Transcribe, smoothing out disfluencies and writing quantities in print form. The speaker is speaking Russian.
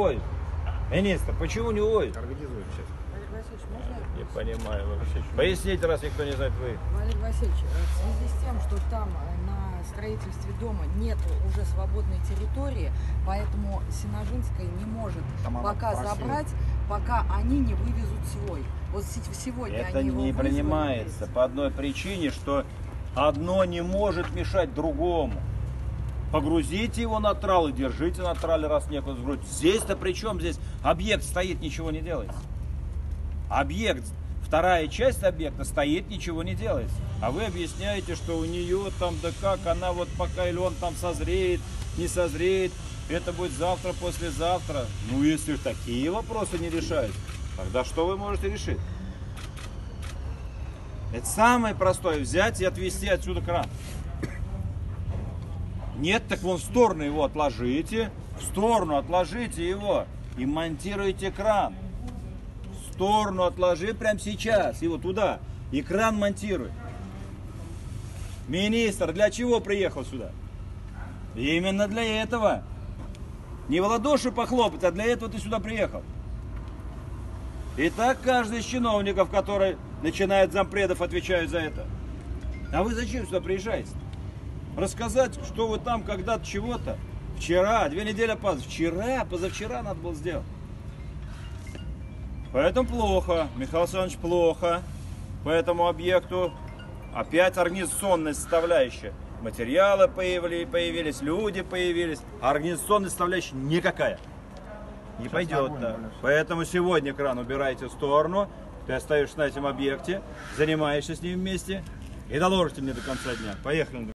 уводит? Министр, почему не уводит? Организуем сейчас. Валерий Васильевич, можно я? Не понимаю вообще. Поясните, раз никто не знает, вы. Валерий Васильевич, в связи с тем, что там на строительстве дома нет уже свободной территории, поэтому Синожинская не может Там пока забрать, пока они не вывезут свой. Вот сегодня Это они его не вызвали. принимается по одной причине, что одно не может мешать другому. Погрузите его на трал и держите на трале, раз некуда сгрузить. Здесь-то при чем? Здесь объект стоит, ничего не делается. Объект, вторая часть объекта стоит, ничего не делается. А вы объясняете, что у нее там, да как, она вот пока или он там созреет, не созреет, это будет завтра, послезавтра. Ну, если такие вопросы не решают, тогда что вы можете решить? Это самое простое, взять и отвезти отсюда кран. Нет, так вон в сторону его отложите, в сторону отложите его и монтируйте кран. В сторону отложи прямо сейчас, его туда, и кран монтируй. Министр, для чего приехал сюда? Именно для этого. Не в ладоши похлопать, а для этого ты сюда приехал. И так каждый из чиновников, который начинает зампредов, отвечает за это. А вы зачем сюда приезжаете? Рассказать, что вы там когда-то чего-то. Вчера, 2 недели вчера, позавчера надо было сделать. Поэтому плохо, Михаил Александрович, плохо. По этому объекту опять организационная составляющая. Материалы появились, люди появились. А организационная составляющая никакая. Не пойдет так. Поэтому сегодня кран убираете в сторону. Ты остаешься на этом объекте, занимаешься с ним вместе и доложите мне до конца дня. Поехали.